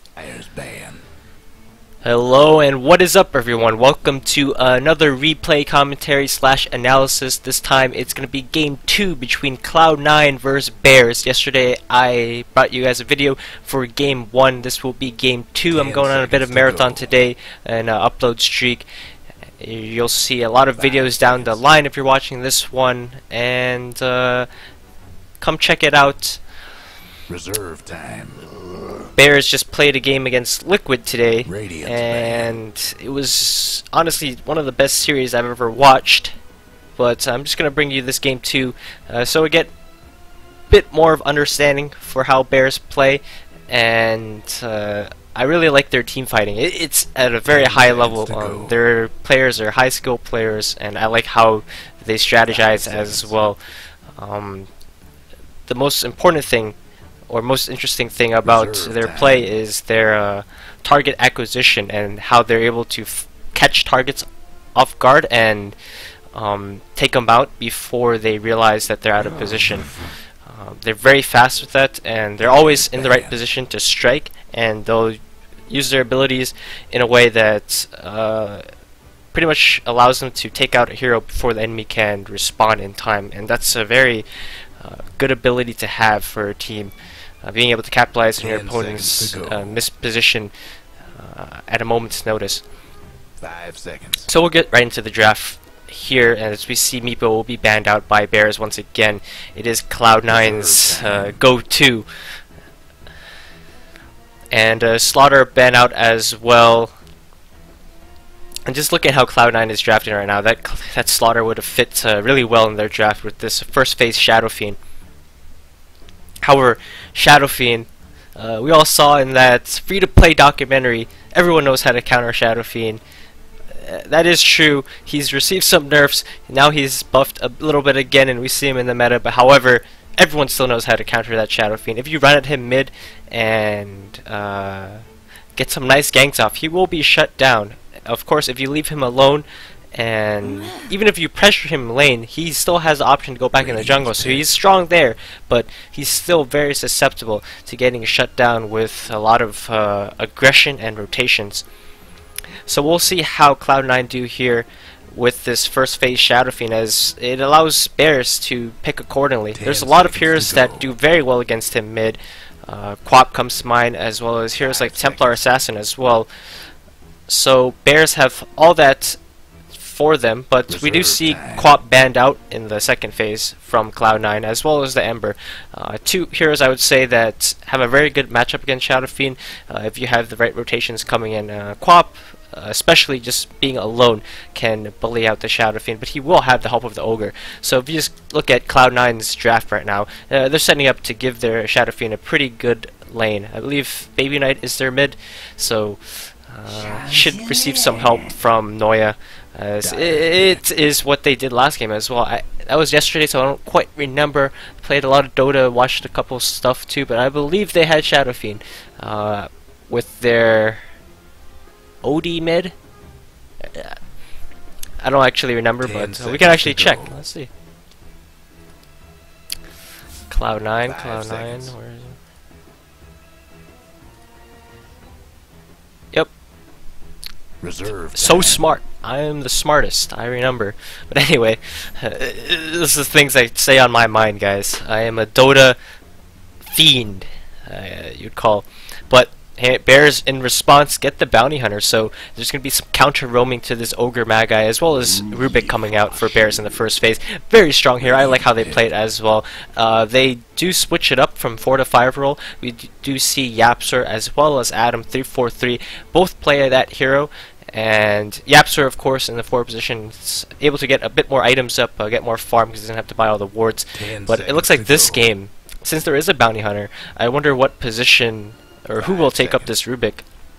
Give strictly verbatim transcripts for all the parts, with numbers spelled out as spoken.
There's ban. Hello and what is up, everyone? Welcome to another replay commentary slash analysis. This time it's going to be game two between Cloud nine versus Bears. Yesterday I brought you guys a video for game one. This will be game two. I'm going on a bit of marathon today and uh, upload streak. You'll see a lot of videos down the line if you're watching this one, and uh, come check it out. Reserve time. Bears just played a game against Liquid today, Radiant's and band. It was honestly one of the best series I've ever watched. But I'm just going to bring you this game too, uh, so we get a bit more of understanding for how Bears play, and uh, I really like their team fighting. It, it's at a very high level. Um, their players are high skill players, and I like how they strategize as well. Um, the most important thing, or most interesting thing about Reserve their time. play is their uh, target acquisition and how they're able to f catch targets off guard and um, take them out before they realize that they're out of position. Uh, they're very fast with that, and they're always in the right position to strike, and they'll use their abilities in a way that uh, pretty much allows them to take out a hero before the enemy can respond in time, and that's a very uh, good ability to have for a team. Uh, being able to capitalize on your opponent's uh, misposition uh, at a moment's notice. Five seconds. So we'll get right into the draft here, and as we see, Meepo will be banned out by Bears once again. It is Cloud nine's uh, go-to. And uh, Slaughter banned out as well. And just look at how Cloud nine is drafting right now. That, that Slaughter would have fit uh, really well in their draft with this first phase Shadow Fiend. However, Shadow Fiend, uh, we all saw in that free-to-play documentary, everyone knows how to counter Shadow Fiend. Uh, that is true. He's received some nerfs, and now he's buffed a little bit again, and we see him in the meta. But however, everyone still knows how to counter that Shadow Fiend. If you run at him mid and uh, get some nice ganks off, he will be shut down. Of course, if you leave him alone, and even if you pressure him lane, he still has the option to go back in the jungle, so he's strong there, but he's still very susceptible to getting shut down with a lot of uh, aggression and rotations. So we'll see how Cloud nine do here with this first phase Shadow Fiend, as it allows Bears to pick accordingly. There's a lot of heroes that do very well against him mid. Uh, Quap comes to mind, as well as heroes like Templar Assassin as well. So Bears have all that for them, but Reserve we do see time. Quap banned out in the second phase from Cloud nine, as well as the Ember. Uh, two heroes I would say that have a very good matchup against Shadow Fiend uh, if you have the right rotations coming in. Uh, Quap, uh, especially just being alone, can bully out the Shadow Fiend, but he will have the help of the Ogre. So if you just look at Cloud nine's draft right now, uh, they're setting up to give their Shadow Fiend a pretty good lane. I believe Baby Knight is their mid, so uh, should receive some help from Noya. As it, it is what they did last game as well. I, that was yesterday, so I don't quite remember. Played a lot of Dota, watched a couple stuff too, but I believe they had Shadow Fiend uh, with their O D mid. I don't actually remember, but uh, we can actually check. Let's see. Cloud nine, Cloud nine. Where is it? Yep. Reserve. So time. smart. I am the smartest, I remember. But anyway, uh, this is things I say on my mind, guys. I am a Dota fiend, uh, you'd call. But hey, Bears, in response, get the Bounty Hunter, so there's going to be some counter roaming to this Ogre Magi, as well as Rubik coming out for Bears in the first phase. Very strong here. I like how they play it as well. Uh, they do switch it up from four to five roll. We do see Yapsor as well as Adam three four three both play that hero. And Yapsor, of course, in the forward position, is able to get a bit more items up, uh, get more farm because he doesn't have to buy all the wards. But it looks like this game, since there is a Bounty Hunter, I wonder what position or who will take up this Rubik.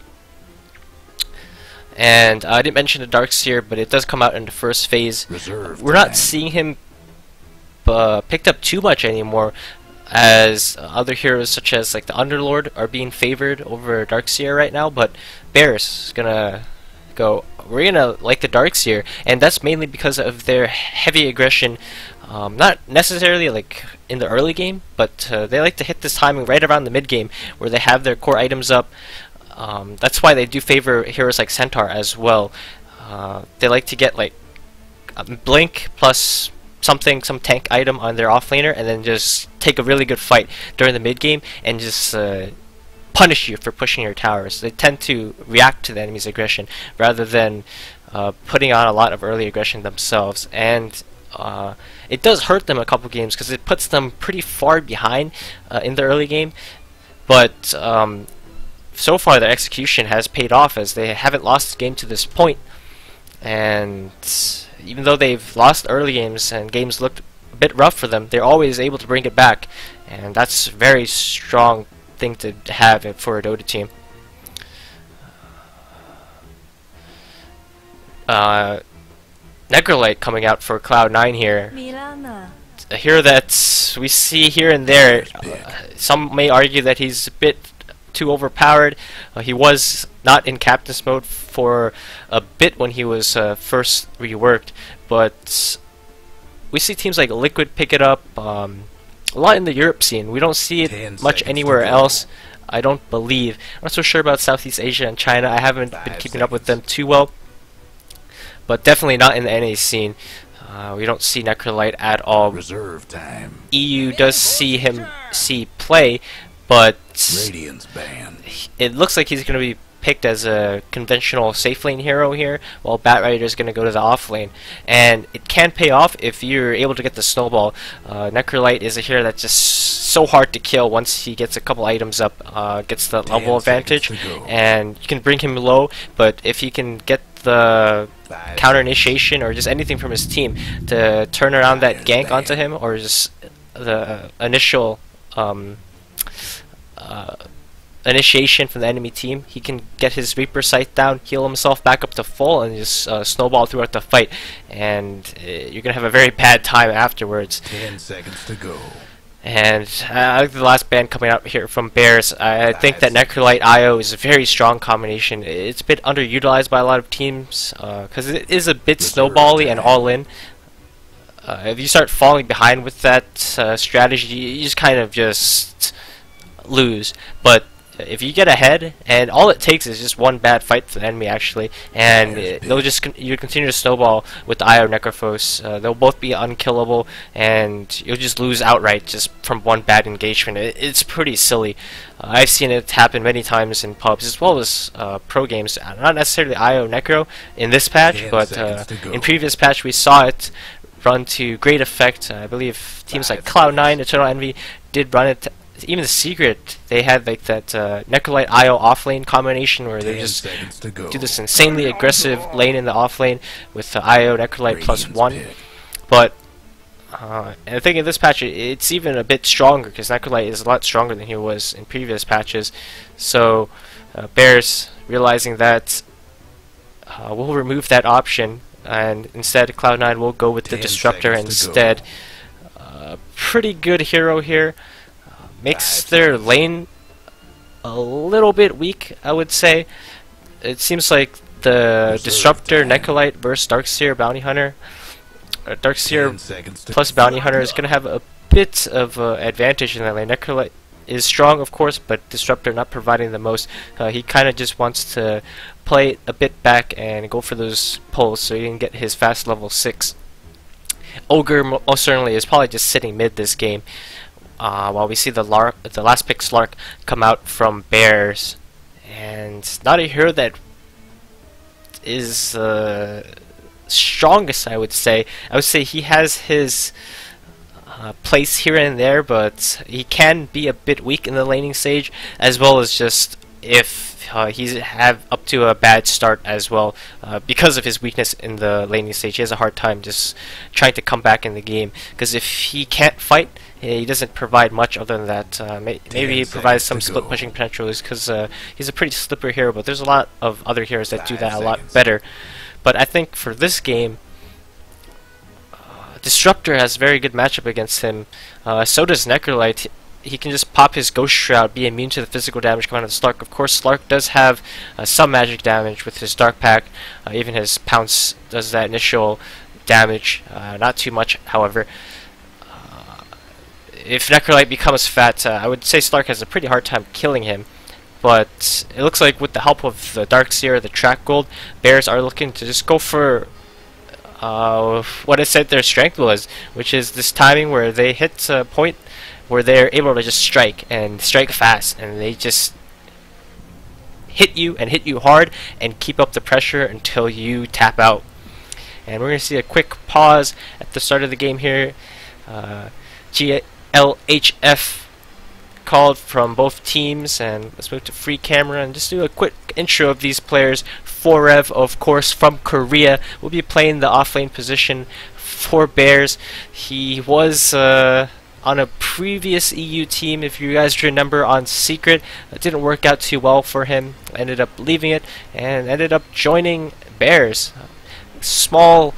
And uh, I didn't mention the Darkseer, but it does come out in the first phase. Reserve We're not time. seeing him uh, picked up too much anymore, as other heroes such as like the Underlord are being favored over Darkseer right now. But Bears is gonna go, we're gonna like the Darkseer, and that's mainly because of their heavy aggression. Um, not necessarily like in the early game, but uh, they like to hit this timing right around the mid game, where they have their core items up. Um, that's why they do favor heroes like Centaur as well. Uh, they like to get like a blink plus something, some tank item on their offlaner, and then just take a really good fight during the mid game and just uh, punish you for pushing your towers. They tend to react to the enemy's aggression rather than uh, putting on a lot of early aggression themselves. And uh, it does hurt them a couple games because it puts them pretty far behind uh, in the early game. But um, so far their execution has paid off as they haven't lost the game to this point. And even though they've lost early games and games looked a bit rough for them, they're always able to bring it back. And that's a very strong thing to have for a Dota team. Uh, Necrolite coming out for Cloud nine here. A hero that we see here and there. Uh, some may argue that he's a bit too overpowered. Uh, he was not in Captain's mode for a bit when he was uh, first reworked, but we see teams like Liquid pick it up um, a lot in the Europe scene. We don't see it much anywhere else, I don't believe. I'm not so sure about Southeast Asia and China. I haven't been keeping up with them too well, but definitely not in the N A scene. Uh, we don't see Necrolite at all. Reserve time. E U does see him see play, but Radiant's banned. it looks like he's going to be picked as a conventional safe lane hero here, while Batrider is going to go to the off lane. And it can pay off if you're able to get the snowball. Uh, Necrolite is a hero that's just so hard to kill once he gets a couple items up, uh, gets the level advantage, and you can bring him low, but if he can get the counter initiation or just anything from his team to turn around that gank onto him, or just the initial um, uh, initiation from the enemy team, he can get his Reaper sight down, heal himself back up to full, and just uh, snowball throughout the fight. And uh, you're gonna have a very bad time afterwards. Ten seconds to go. And uh, I like the last ban coming out here from Bears. I, I think that Necrolite I O is a very strong combination. It's a bit underutilized by a lot of teams because uh, it is a bit snowbally and all in. Uh, if you start falling behind with that uh, strategy, you just kind of just lose. But if you get ahead, and all it takes is just one bad fight for the enemy actually, and it, they'll just con you continue to snowball with the I O Necrophos. Uh, they'll both be unkillable, and you'll just lose outright just from one bad engagement. It, it's pretty silly. Uh, I've seen it happen many times in pubs as well as uh, pro games. Not necessarily I O Necro in this patch, but uh, in previous patch we saw it run to great effect. Uh, I believe teams like Cloud nine, Eternal Envy did run it. Even the Secret, they had like that uh, Necrolite I O offlane combination where they just do this insanely aggressive lane in the offlane with the I O Necrolite plus one. But uh, and I think in this patch it, it's even a bit stronger because Necrolite is a lot stronger than he was in previous patches. So uh, Bears realizing that uh, we'll remove that option, and instead Cloud nine will go with the Disruptor instead. Uh, pretty good hero here. Makes their lane a little bit weak, I would say. It seems like the Disruptor, Necrolite versus Darkseer, Bounty Hunter. Uh, Darkseer plus Bounty Hunter is going to have a bit of uh, advantage in that lane. Necrolite is strong, of course, but Disruptor not providing the most. Uh, he kind of just wants to play a bit back and go for those pulls so he can get his fast level six. Ogre most certainly is probably just sitting mid this game. Uh, while we see the Lark, the last pick Slark come out from Bears, and not a hero that is uh, strongest, I would say. I would say he has his uh, place here and there, but he can be a bit weak in the laning stage, as well as just if uh, he's have up to a bad start as well, uh, because of his weakness in the laning stage. He has a hard time just trying to come back in the game, because if he can't fight, he doesn't provide much other than that. Uh, may maybe he provides some split pushing potential because uh, he's a pretty slippery hero, but there's a lot of other heroes that do that a lot better. But I think for this game, uh, Disruptor has a very good matchup against him. Uh, so does Necrolite. He can just pop his Ghost Shroud, be immune to the physical damage coming out of the Slark. Of course, Slark does have uh, some magic damage with his Dark Pack. Uh, even his Pounce does that initial damage. Uh, not too much, however. If Necrolite becomes fat, uh, I would say Slark has a pretty hard time killing him. but it looks like with the help of the Dark Seer, the Track Gold, Bears are looking to just go for uh, what I said their strength was, which is this timing where they hit a point where they're able to just strike and strike fast, and they just hit you and hit you hard and keep up the pressure until you tap out. And we're going to see a quick pause at the start of the game here. Uh, G L H F called from both teams, and let's move to free camera and just do a quick intro of these players. Forev, of course, from Korea, will be playing the offlane position for Bears. He was uh, on a previous E U team, if you guys remember, on Secret. It didn't work out too well for him. Ended up leaving it and ended up joining Bears. Small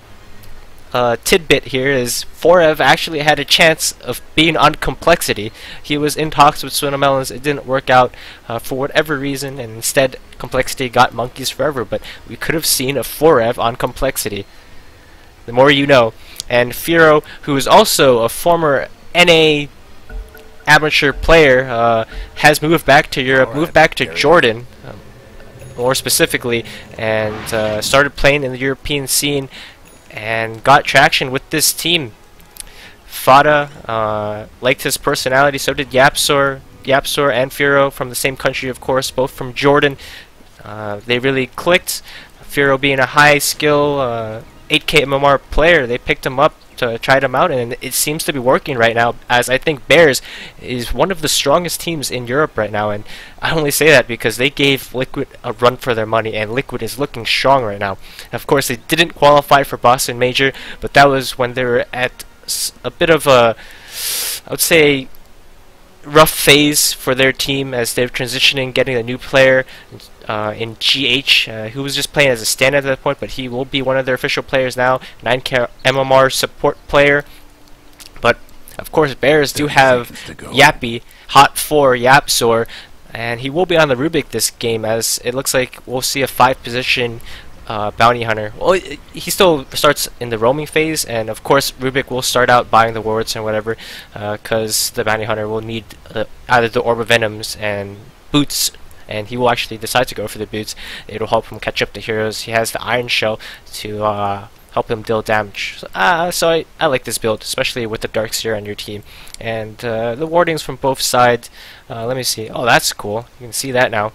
uh, tidbit here is Forev actually had a chance of being on Complexity. He was in talks with Swinamelons. It didn't work out uh, for whatever reason, and instead Complexity got Monkeys Forever. But we could have seen a Forev on Complexity. The more you know. And Firo, who is also a former N A amateur player, uh, has moved back to Europe, moved back to Jordan, um, more specifically, and uh, started playing in the European scene and got traction with this team. Fada uh, liked his personality, so did Yapsor, Yapsor and Firo, from the same country, of course, both from Jordan. Uh, they really clicked. Firo being a high skill uh, eight K M M R player, they picked him up to try him out, and it seems to be working right now, as I think Bears is one of the strongest teams in Europe right now. And I only say that because they gave Liquid a run for their money, and Liquid is looking strong right now. Of course, they didn't qualify for Boston Major, but that was when they were at a bit of a, I would say, rough phase for their team as they're transitioning, getting a new player uh, in G H, uh, who was just playing as a stand at that point, but he will be one of their official players now, nine K M M R support player. But of course, Bears do have Yappy, Hot four Yapsor, and he will be on the Rubik this game, as it looks like we'll see a five position Uh, bounty hunter. Well, it, he still starts in the roaming phase, and of course Rubik will start out buying the wards and whatever, because uh, the bounty hunter will need uh, either the Orb of Venoms and boots, and he will actually decide to go for the boots. It'll help him catch up to heroes. He has the Iron Shell to uh, help him deal damage. So, uh, so I, I like this build, especially with the Dark Seer on your team. And uh, the wardings from both sides, uh, let me see. Oh, that's cool. You can see that now,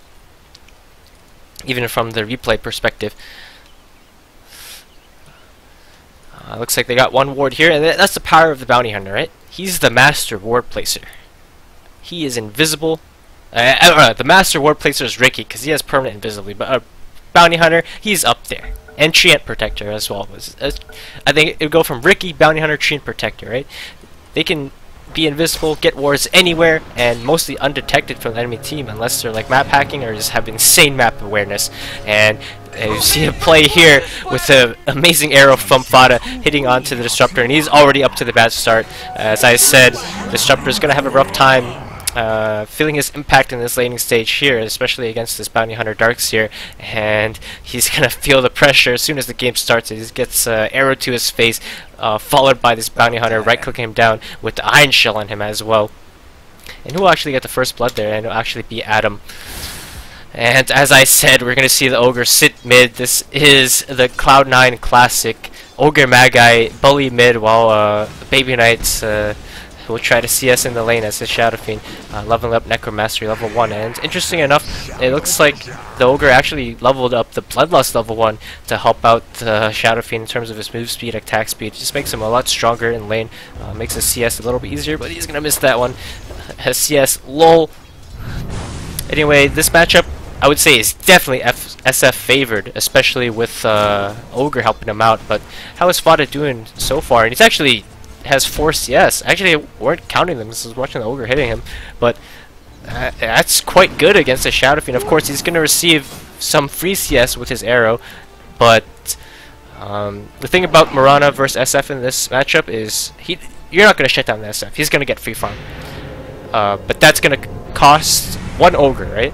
even from the replay perspective. Uh, looks like they got one ward here, and th that's the power of the bounty hunter, right? He's the master ward placer. He is invisible. Uh, uh, the master ward placer is Ricky, because he has permanent invisibility, but uh, bounty hunter, he's up there. And Treant Protector as well. Uh, I think it would go from Ricky, bounty hunter, Treant Protector, right? They can be invisible, get wards anywhere, and mostly undetected from the enemy team, unless they're like map hacking or just have insane map awareness. And uh, you see a play here with an amazing arrow from Fada hitting onto the Disruptor, and he's already up to the bad start. Uh, as I said, Disruptor is going to have a rough time uh, feeling his impact in this laning stage here, especially against this bounty hunter Darkseer, and he's going to feel the pressure as soon as the game starts. He gets uh, arrow to his face, uh, followed by this bounty hunter right clicking him down with the Iron Shell on him as well. And who will actually get the first blood there? And it'll actually be Adam. And as I said, we're going to see the Ogre sit mid. This is the Cloud nine classic. Ogre Magi bully mid, while uh, Baby Knights uh, will try to C S in the lane as his Shadow Fiend, uh, leveling up Necromastery level one. And interesting enough, it looks like the Ogre actually leveled up the Bloodlust level one to help out the Shadow Fiend in terms of his move speed, attack speed. It just makes him a lot stronger in lane, uh, makes his C S a little bit easier, but he's going to miss that one. Has C S, lol. Anyway, this matchup, I would say, is definitely F S F favored, especially with uh, Ogre helping him out. But how is Fada doing so far? And he's actually has four C S. Actually, I weren't counting them. This is watching the Ogre hitting him, but uh, that's quite good against a Shadow Fiend. Of course, he's going to receive some free C S with his arrow, but um, the thing about Mirana versus S F in this matchup is he you're not going to shut down the S F. He's going to get free farm, uh, but that's going to cost one Ogre, right?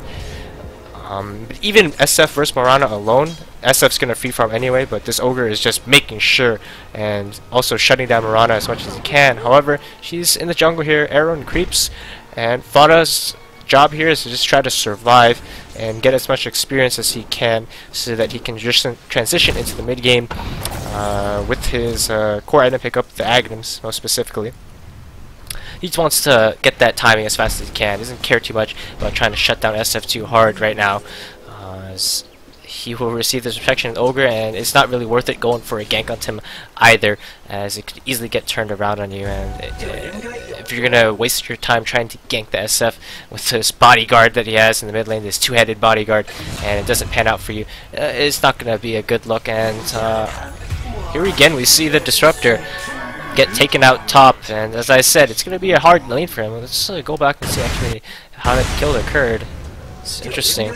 Um, but even S F versus Mirana alone, S F's going to free farm anyway, but this Ogre is just making sure and also shutting down Mirana as much as he can. However, she's in the jungle here, arrow and creeps, and Fada's job here is to just try to survive and get as much experience as he can so that he can just transition into the mid game uh, with his uh, core item pickup, the Agnums most specifically. He just wants to get that timing as fast as he can. Doesn't care too much about trying to shut down S F too hard right now. Uh, as he will receive this protection of Ogre, and it's not really worth it going for a gank on him either, as it could easily get turned around on you. And it, it, if you're gonna waste your time trying to gank the S F with this bodyguard that he has in the mid lane, this two-headed bodyguard, and it doesn't pan out for you, uh, it's not gonna be a good look. And uh, here again we see the Disruptor get taken out top, and as I said, it's gonna be a hard lane for him. Let's uh, go back and see actually how that kill occurred. It's interesting.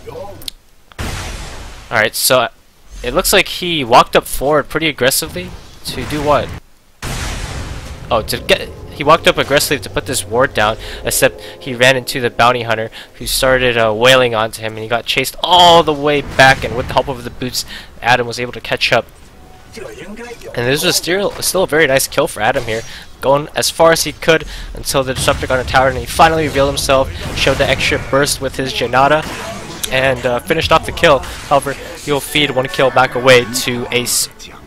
Alright, so it looks like he walked up forward pretty aggressively to do what? Oh, to get he walked up aggressively to put this ward down, except he ran into the bounty hunter who started uh, wailing onto him, and he got chased all the way back, and with the help of the boots, Adam was able to catch up. And this was still, still a very nice kill for Adam here, going as far as he could until the Disruptor got on a tower, and he finally revealed himself, showed the extra burst with his Janata, and uh, finished off the kill. However, he'll feed one kill back away to Ace.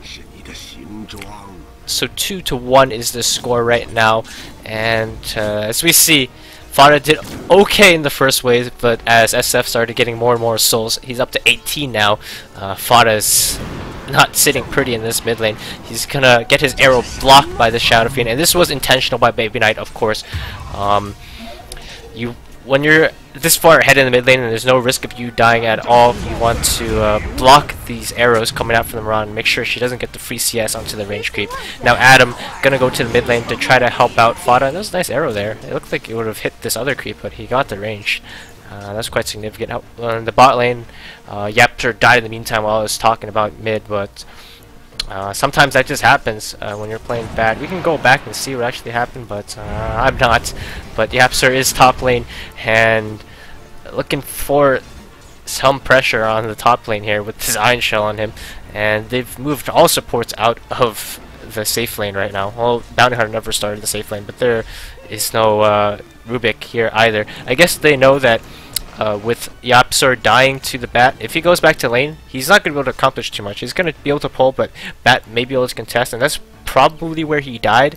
So two to one is the score right now, and uh, as we see, Fada did okay in the first wave, but as S F started getting more and more souls, he's up to eighteen now. Uh, Fada's not sitting pretty in this mid lane. He's gonna get his arrow blocked by the Shadow Fiend, and this was intentional by Baby Knight, of course. Um, you when you're this far ahead in the mid lane and there's no risk of you dying at all, you want to uh, block these arrows coming out from the Miran and make sure she doesn't get the free C S onto the range creep. Now Adam gonna go to the mid lane to try to help out Fada, and that was a nice arrow there. It looked like it would have hit this other creep, but he got the range. Uh, that's quite significant. Uh, in the bot lane, uh, Yapster died in the meantime while I was talking about mid, but uh, sometimes that just happens uh, when you're playing bad. We can go back and see what actually happened, but uh, I'm not. But Yapster is top lane, and looking for some pressure on the top lane here with his Iron Shell on him, and they've moved all supports out of the safe lane right now. Well, Bounty Hunter never started the safe lane, but there is no uh, Rubik here either. I guess they know that uh, with Yapsor dying to the Bat, if he goes back to lane, he's not going to be able to accomplish too much. He's going to be able to pull, but Bat may be able to contest, and that's probably where he died.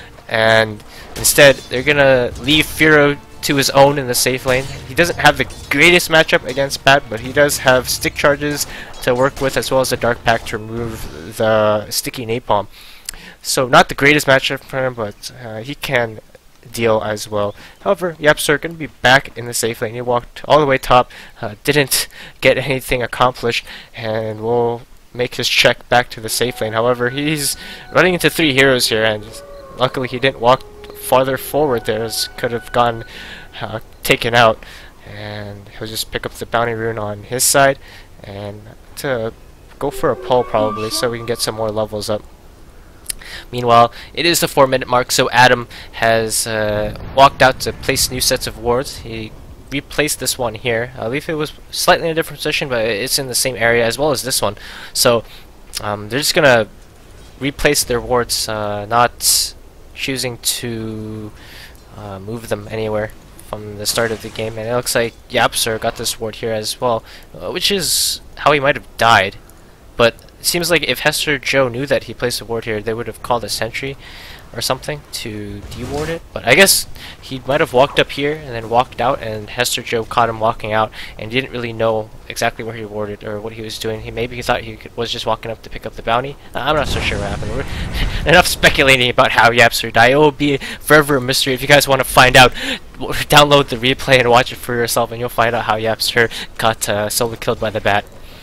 And instead, they're going to leave Firo to his own in the safe lane. He doesn't have the greatest matchup against Bat, but he does have stick charges to work with, as well as the Dark Pack to remove the sticky napalm. So not the greatest matchup for him, but uh, he can deal as well. However, Yapster going to be back in the safe lane. He walked all the way top, uh, didn't get anything accomplished, and will make his trek back to the safe lane. However, he's running into three heroes here, and luckily he didn't walk farther forward there, as could have gone uh, taken out. And he'll just pick up the bounty rune on his side and to go for a pull probably, so we can get some more levels up. Meanwhile, it is the four minute mark, so Adam has uh, walked out to place new sets of wards. He replaced this one here. I believe it was slightly in a different position, but it's in the same area as well as this one. So um, they're just gonna replace their wards, uh, not choosing to uh, move them anywhere from the start of the game. And it looks like Yapster got this ward here as well, uh, which is how he might have died. But it seems like if Hester Joe knew that he placed a ward here, they would have called a sentry or something to deward it. But I guess he might have walked up here and then walked out, and Hester Joe caught him walking out and didn't really know exactly where he warded or what he was doing. He maybe he thought he could, was just walking up to pick up the bounty. Uh, I'm not so sure what happened. We're enough speculating about how Yapster died. It will be forever a mystery. If you guys want to find out, download the replay and watch it for yourself, and you'll find out how Yapster got uh, solo killed by the Bat.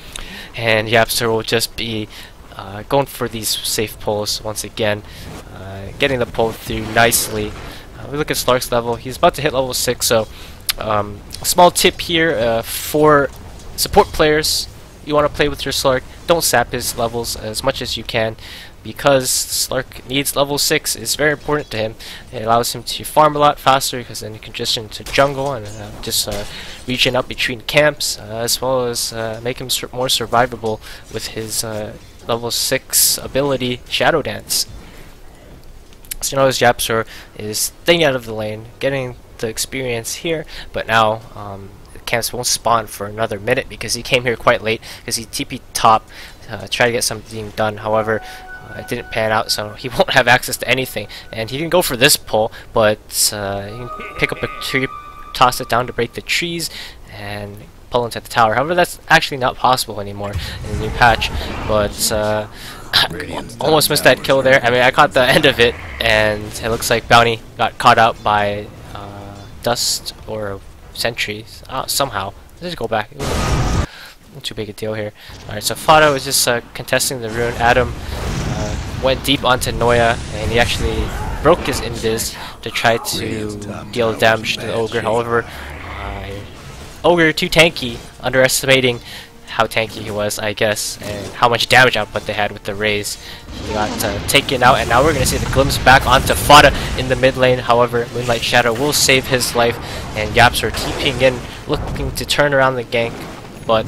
And Yapster will just be uh, going for these safe pulls once again, uh, getting the pull through nicely. Uh, we look at Slark's level. He's about to hit level six, so um, a small tip here uh, for support players. You want to play with your Slark, don't sap his levels as much as you can, because Slark needs level six. It's very important to him. It allows him to farm a lot faster, because then you can just into jungle and uh, just uh, region up between camps, uh, as well as uh, make him sur more survivable with his uh, level six ability, Shadow Dance. So you notice Yapster is staying out of the lane, getting the experience here, but now um, camps won't spawn for another minute because he came here quite late because he T P top, uh, tried to get something done. However, uh, it didn't pan out, so he won't have access to anything. And he can go for this pull, but uh, he can pick up a tree, toss it down to break the trees, and pull into the tower. However, that's actually not possible anymore in the new patch. But uh, almost missed that kill there. I mean, I caught the end of it, and it looks like Bounty got caught out by uh, Dust or Sentry uh, somehow. Let's just go back. Not too big a deal here. Alright, so Fado was just uh, contesting the rune. Adam uh, went deep onto Noya, and he actually broke his invis to try to deal damage to the Ogre. However, uh, Ogre too tanky, underestimating how tanky he was, I guess, and how much damage output they had with the raise. He got uh, taken out, and now we're going to see the glimpse back onto Fada in the mid lane. However, Moonlight Shadow will save his life, and Yaps are TPing in, looking to turn around the gank, but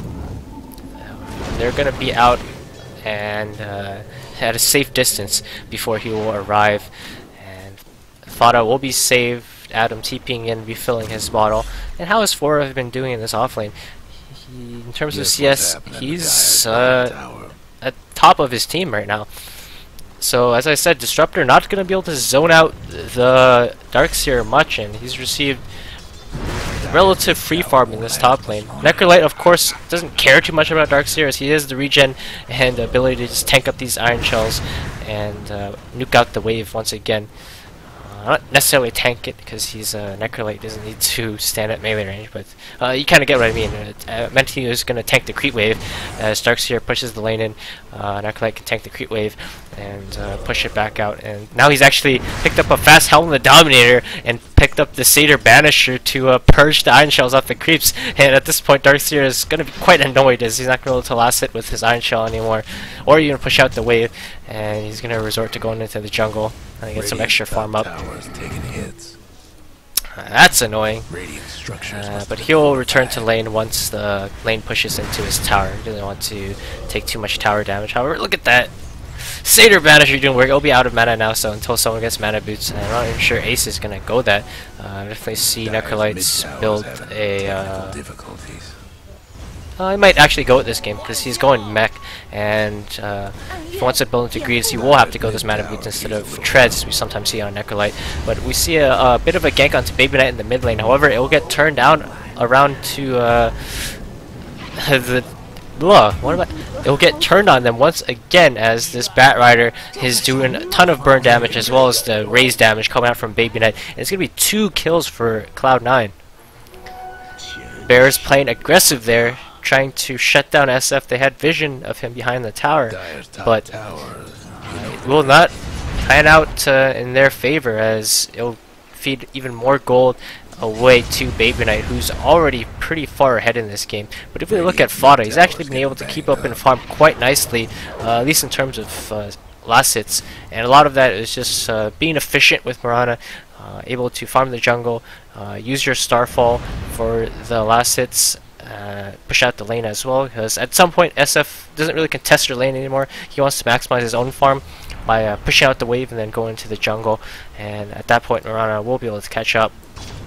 they're going to be out and uh, at a safe distance before he will arrive. And Fada will be saved, Adam TPing in, refilling his bottle. And how has Fora been doing in this offlane? He, in terms of C S, he's uh, at top of his team right now. So as I said, Disruptor not going to be able to zone out the Darkseer much, and he's received relative free farm in this top lane. Necrolite, of course, doesn't care too much about Darkseer, as he has the regen and the ability to just tank up these iron shells and uh, nuke out the wave once again. Not necessarily tank it, because he's a uh, Necrolite, doesn't need to stand at melee range, but uh, you kind of get what I mean. Uh, I meant he was going to tank the creep wave as Darkseer pushes the lane in. Uh, Necrolite can tank the creep wave and uh, push it back out. And now he's actually picked up a fast Helm of the Dominator and picked up the Satyr Banisher to uh, purge the iron shells off the creeps. And at this point, Darkseer is going to be quite annoyed as he's not going to be able to last hit with his iron shell anymore, or you're going to push out the wave, and he's going to resort to going into the jungle and get some extra farm up. Uh, that's annoying. Uh, but he'll return to lane once the lane pushes into his tower. He doesn't want to take too much tower damage. However, look at that. Satyr Banisher doing work. It'll be out of mana now, so until someone gets mana boots, and I'm not even sure Ace is going to go that. Uh, I definitely see Necrolites build a... Uh, Uh, he might actually go with this game because he's going mech, and uh, if he wants to build into Greaves, he will have to go this mana boots instead of treads we sometimes see on Necrolite. But we see a, a bit of a gank onto Baby Knight in the mid lane. However, it will get turned down around to uh, the. Ugh, what about? It will get turned on them once again as this Bat Rider is doing a ton of burn damage as well as the raise damage coming out from Baby Knight. And it's gonna be two kills for Cloud nine. Bears playing aggressive there, trying to shut down S F. They had vision of him behind the tower, but it will not pan out uh, in their favor, as it'll feed even more gold away to Baby Knight, who's already pretty far ahead in this game. But if we look at Fada, he's actually been able to keep up and farm quite nicely, uh, at least in terms of uh, last hits, and a lot of that is just uh, being efficient with Mirana, uh, able to farm the jungle, uh, use your Starfall for the last hits, Uh, push out the lane as well, because at some point S F doesn't really contest your lane anymore. He wants to maximize his own farm by uh, pushing out the wave and then going into the jungle, and at that point Mirana will be able to catch up.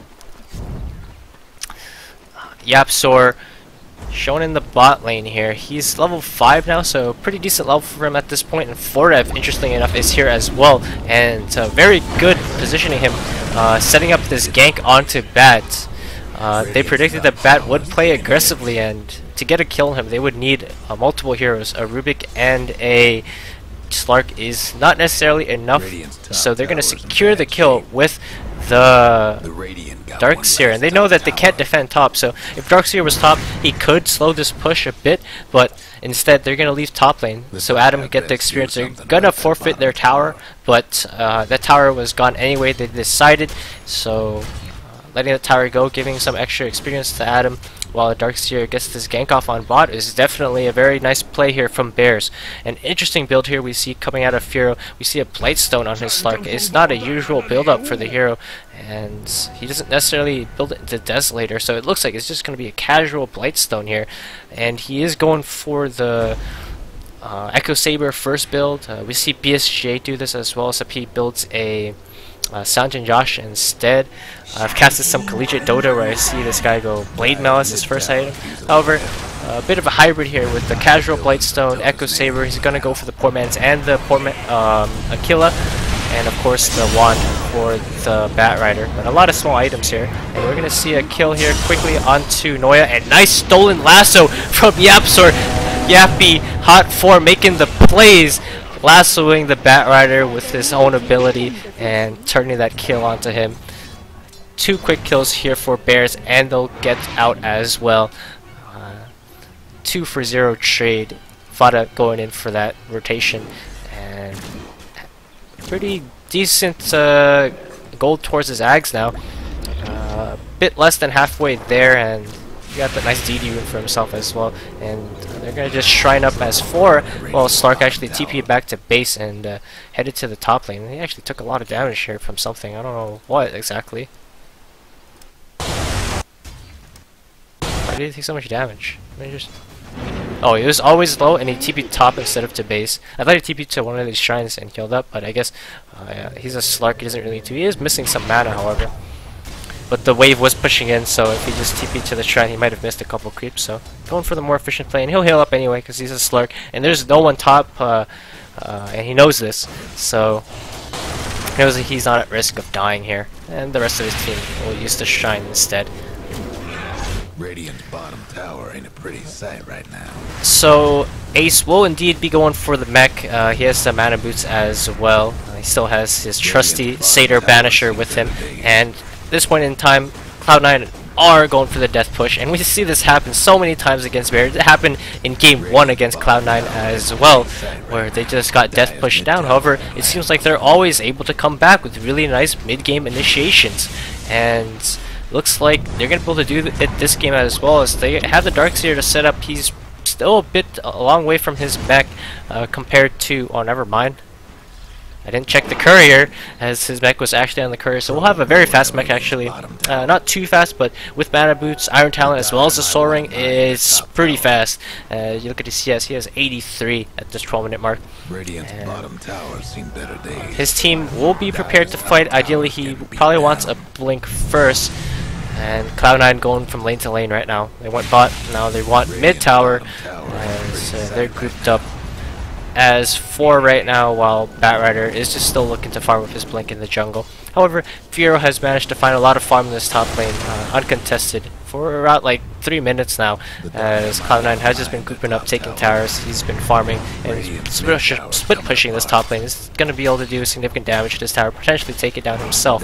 uh, Yapsor shown in the bot lane here. He's level five now, so pretty decent level for him at this point, and Forev, interestingly enough, is here as well, and uh, very good positioning him, uh, setting up this gank onto Bat. Uh, they predicted that Bat would play aggressively, and to get a kill on him, they would need uh, multiple heroes. A Rubik and a Slark is not necessarily enough, so they're going to secure the kill with the Darkseer, and they know that they can't defend top, so if Darkseer was top, he could slow this push a bit, but instead they're going to leave top lane, so Adam could get the experience. They're going to forfeit their tower, but uh, that tower was gone anyway, they decided, so letting the tower go, giving some extra experience to Adam while Darkseer gets this gank off on bot is definitely a very nice play here from Bears. An interesting build here we see coming out of Firo. We see a Blightstone on his Slark. It's not a usual build up for the hero, and he doesn't necessarily build it into Desolator, so it looks like it's just going to be a casual Blightstone here. And he is going for the uh, Echo Saber first build. Uh, we see B S J do this as well, except he builds a uh, Sanjin Josh instead. I've casted some collegiate Dota where I see this guy go Blade Mail as his first item. However, a bit of a hybrid here with the casual Blightstone, Echo Saber. He's gonna go for the poor man's and the poor man, um, Aquila, and of course the wand for the Bat Rider. But a lot of small items here, and we're gonna see a kill here quickly onto Noya, and nice stolen lasso from Yapsor. Yappy hot four making the plays, lassoing the Bat Rider with his own ability and turning that kill onto him. Two quick kills here for Bears, and they'll get out as well. Uh, two for zero trade. Fada going in for that rotation, and pretty decent uh, gold towards his Ags now. Uh, a bit less than halfway there, and he got that nice D D rune for himself as well. And they're gonna just shrine up as four. Well, Slark actually T P'd back to base and uh, headed to the top lane. And he actually took a lot of damage here from something. I don't know what exactly. Why did he take so much damage? Let me just. Oh, he was always low, and he T P'd top instead of to base. I thought he T P'd to one of these shrines and healed up, but I guess uh, yeah, he's a Slark. He doesn't really need to. He is missing some mana, however. But the wave was pushing in, so if he just T P'd to the shrine, he might have missed a couple creeps. So going for the more efficient play, and he'll heal up anyway because he's a Slark, and there's no one top, uh, uh, and he knows this, so he knows that he's not at risk of dying here. And the rest of his team will use the shrine instead. Radiant's bottom tower ain't a pretty sight right now. So Ace will indeed be going for the mech. Uh, he has the mana boots as well. Uh, he still has his trusty Satyr Banisher with him, and at this point in time, Cloud nine are going for the death push, and we see this happen so many times against Bears. It happened in game one against Cloud nine as well, where they just got death pushed down. However, it seems like they're always able to come back with really nice mid-game initiations, and looks like they're going to be able to do it this game as well, as they have the Darkseer to set up. He's still a bit a long way from his mech uh, compared to, oh never mind, I didn't check the courier, as his mech was actually on the courier, so we'll have a very fast mech actually. Uh, not too fast, but with mana boots, Iron Talent, as well as the Soul Ring, it's pretty fast. Uh, you look at his C S, he has eighty-three at this twelve minute mark. Radiant's bottom tower seen better days. His team will be prepared to fight. Ideally, he probably wants a blink first. And Cloud nine going from lane to lane right now. They went bot, now they want mid tower, as uh, they're grouped up as four right now, while Bat Rider is just still looking to farm with his blink in the jungle. However, Fiero has managed to find a lot of farm in this top lane, uh, uncontested, for about like three minutes now, as Cloud nine has just been grouping up, taking towers. He's been farming and split, split pushing this top lane. He's going to be able to do significant damage to this tower, potentially take it down himself.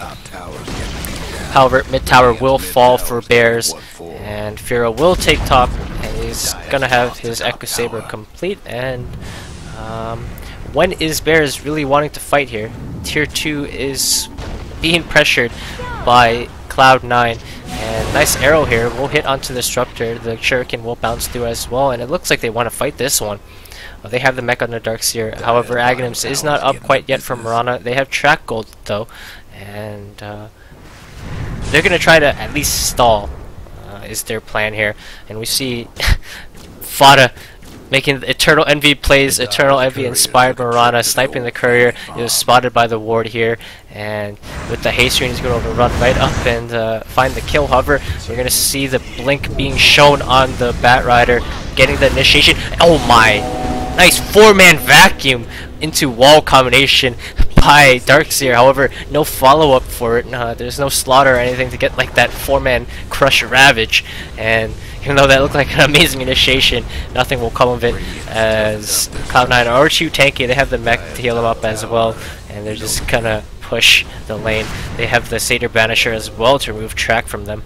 However, mid tower will fall for Bears, and Fiero will take top, and he's gonna have his Echo Saber complete. And um, when is Bears really wanting to fight here? Tier two is being pressured by Cloud nine, and nice arrow here will hit onto the Disruptor. The Shuriken will bounce through as well, and it looks like they want to fight this one. Uh, they have the mech on the Darkseer. However, Aghanims is not up quite yet from Mirana. They have track gold though, and uh, they're going to try to at least stall, uh, is their plan here. And we see Fada making Eternal Envy plays, Eternal Envy inspired Mirana, sniping the courier. He was spotted by the ward here, and with the haste ring, he's going to run right up and uh, find the kill. However, we're going to see the blink being shown on the Bat Rider, getting the initiation. Oh my! Nice four-man vacuum into wall combination by Darkseer. However, no follow-up for it. Uh, there's no slaughter or anything to get like that four-man crush ravage. And even though that looked like an amazing initiation, nothing will come of it, as Cloud nine are too tanky. They have the mech to heal them up as well, and they're just gonna push the lane. They have the Satyr Banisher as well to remove track from them.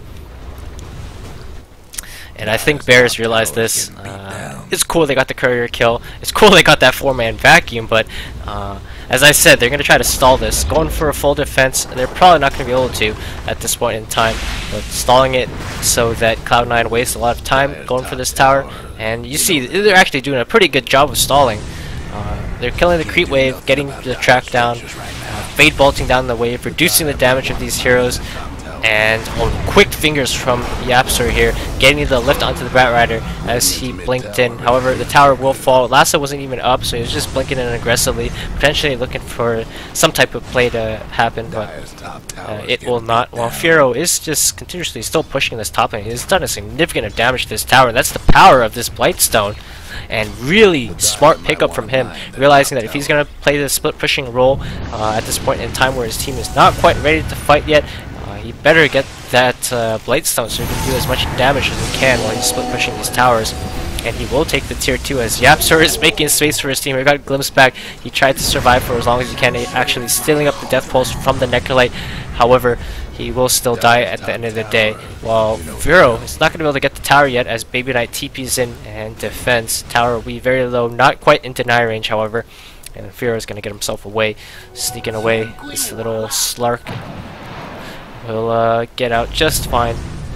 And I think Bears realized this. Uh, it's cool they got the courier kill. It's cool they got that four-man vacuum, but uh, as I said, they're going to try to stall this. Going for a full defense, they're probably not going to be able to at this point in time. But stalling it so that Cloud nine wastes a lot of time going for this tower. And you see, they're actually doing a pretty good job of stalling. Uh, they're killing the creep wave, getting the track down, uh, fade bolting down the wave, reducing the damage of these heroes. And oh, quick fingers from Yapster here, getting the lift onto the Batrider as he blinked in. However, the tower will fall. Lhasa wasn't even up, so he was just blinking in aggressively, potentially looking for some type of play to happen, but uh, it will not. While Firo is just continuously still pushing this top lane. He's done a significant amount of damage to this tower. That's the power of this Blightstone. And really smart pickup from him, realizing that if he's going to play the split pushing role uh, at this point in time where his team is not quite ready to fight yet, uh, he better get that uh, Blightstone so he can do as much damage as he can while he's split pushing these towers. And he will take the tier two as Yapster is making space for his team. We got Glimpse back. He tried to survive for as long as he can, actually stealing up the Death Pulse from the Necrolite. However, he will still die at the end of the day. While Vero is not going to be able to get the tower yet as Baby Knight T Ps in and defends. Tower will be very low, not quite in deny range, however. And Vero is going to get himself away, sneaking away. This little Slark will uh, get out just fine.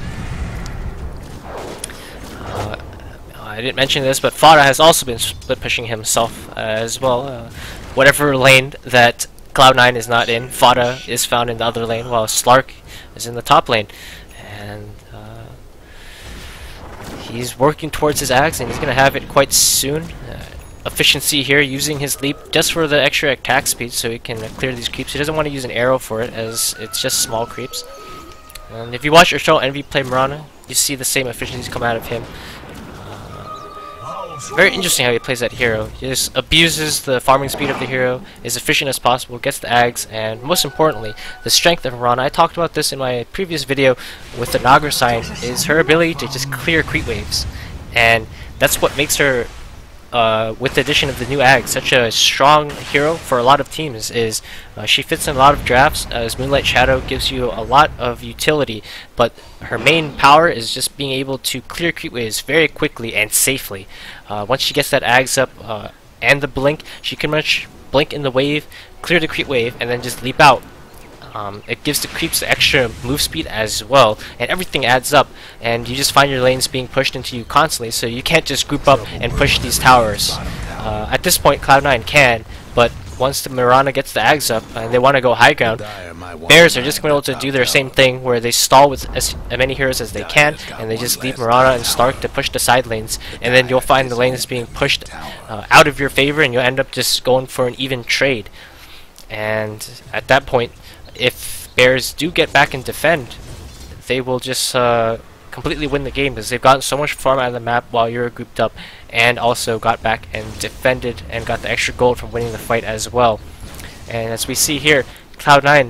Uh, I didn't mention this, but Fada has also been split pushing himself uh, as well. Uh, whatever lane that Cloud nine is not in, Fada is found in the other lane, while Slark is in the top lane. And uh, he's working towards his axe, and he's going to have it quite soon. Uh, efficiency here, using his leap just for the extra attack speed so he can uh, clear these creeps. He doesn't want to use an arrow for it, as it's just small creeps. And if you watch your show Envy play Mirana, you see the same efficiencies come out of him. Very interesting how he plays that hero. He just abuses the farming speed of the hero, is efficient as possible, gets the Ags, and most importantly, the strength of Mirana. I talked about this in my previous video with the Nagar sign, is her ability to just clear creep waves. And that's what makes her, uh, with the addition of the new Ag, such a strong hero for a lot of teams. Is uh, she fits in a lot of drafts, as Moonlight Shadow gives you a lot of utility, but her main power is just being able to clear creep waves very quickly and safely. Uh, once she gets that Ags up uh, and the blink, she can much blink in the wave, clear the creep wave, and then just leap out. Um, it gives the creeps extra move speed as well, and everything adds up, and you just find your lanes being pushed into you constantly, so you can't just group up and push these towers. Uh, at this point, Cloud nine can, but once the Mirana gets the Ags up and they want to go high ground, Bears are just going to be able to do their same thing where they stall with as many heroes as they can, and they just leave Mirana and Stark to push the side lanes, and then you'll find the lanes being pushed uh, out of your favor, and you'll end up just going for an even trade. And at that point, if Bears do get back and defend, they will just uh, completely win the game, because they've gotten so much farm out of the map while you're grouped up, and also got back and defended and got the extra gold from winning the fight as well. And as we see here, Cloud nine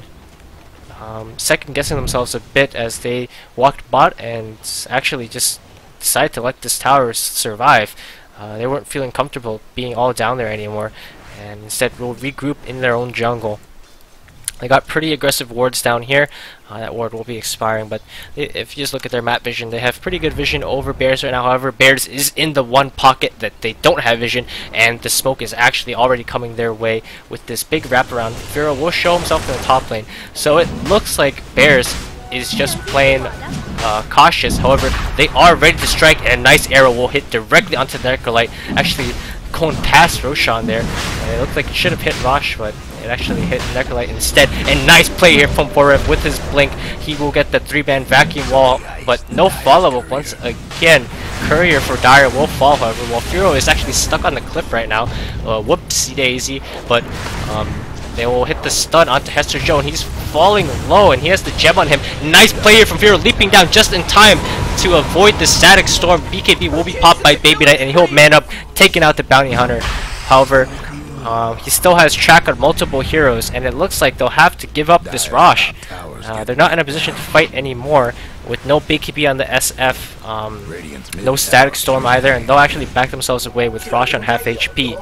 um, second guessing themselves a bit as they walked bot and actually just decided to let this tower survive. Uh, they weren't feeling comfortable being all down there anymore, and instead will regroup in their own jungle. They got pretty aggressive wards down here. Uh, that ward will be expiring, but if you just look at their map vision, they have pretty good vision over Bears right now. However, Bears is in the one pocket that they don't have vision, and the smoke is actually already coming their way with this big wraparound. Vero will show himself in the top lane, so it looks like Bears is just playing uh, cautious. However, they are ready to strike, and a nice arrow will hit directly onto the Necrolite, actually going past Roshan there. And it looked like it should have hit Rosh, but it actually hit Necrolite instead. And nice play here from Forev with his blink. He will get the three-band vacuum wall, but no follow-up once again. Courier for Dire will fall, however, while Furo is actually stuck on the cliff right now. Uh, whoopsie daisy, but um, they will hit the stun onto Hester Joe, and he's falling low, and he has the gem on him. Nice play here from Furo, leaping down just in time to avoid the static storm. B K B will be popped by Baby Knight, and he'll man up, taking out the bounty hunter. However, Uh, he still has track on multiple heroes, and it looks like they'll have to give up this Rosh. Uh, they're not in a position to fight anymore with no B K B on the S F, um, no Static Storm either, and they'll actually back themselves away with Rosh on half H P.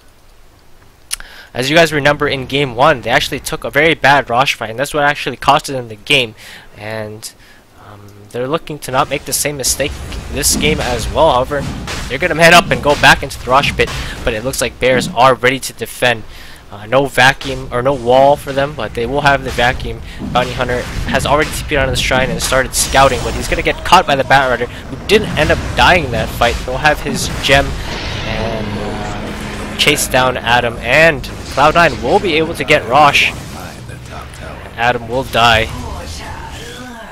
As you guys remember in game one, they actually took a very bad Rosh fight, and that's what actually costed them the game. And um, they're looking to not make the same mistake this game as well. However, they're going to man up and go back into the Rosh pit, but it looks like Bears are ready to defend. Uh, no vacuum, or no wall for them, but they will have the vacuum. Bounty Hunter has already T P'd on his shrine and started scouting, but he's going to get caught by the Batrider, who didn't end up dying in that fight. He'll have his gem and uh, chase down Adam, and Cloud nine will be able to get Rosh. Adam will die.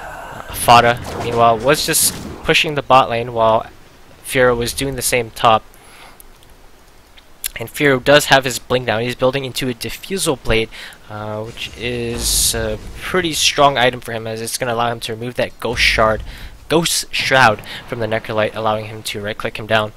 Fada, meanwhile, was just pushing the bot lane while Firo was doing the same top. And Firo does have his blink now. He's building into a Diffusal Blade, uh, which is a pretty strong item for him, as it's going to allow him to remove that Ghost Shard, Ghost Shroud from the Necrolite, allowing him to right-click him down.